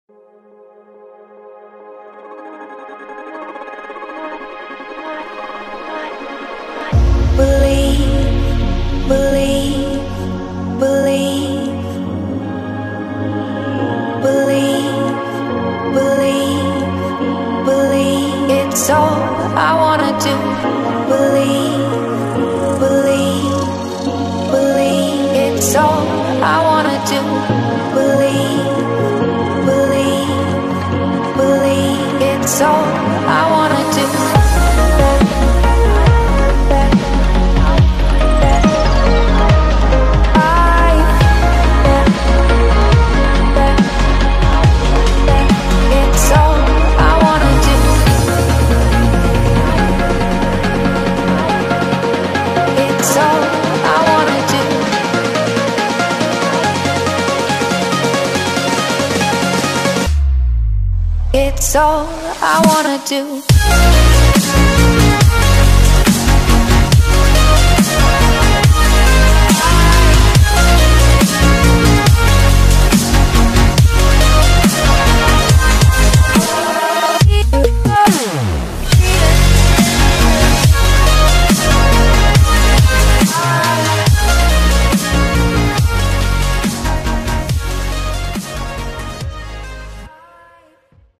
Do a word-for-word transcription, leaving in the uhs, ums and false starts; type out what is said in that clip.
Believe, believe, believe, believe, believe, believe. It's all I wanna do. Believe, believe, believe. It's all I wanna do. Believe, believe, believe. It's all I wanna do. It's all I wanna do.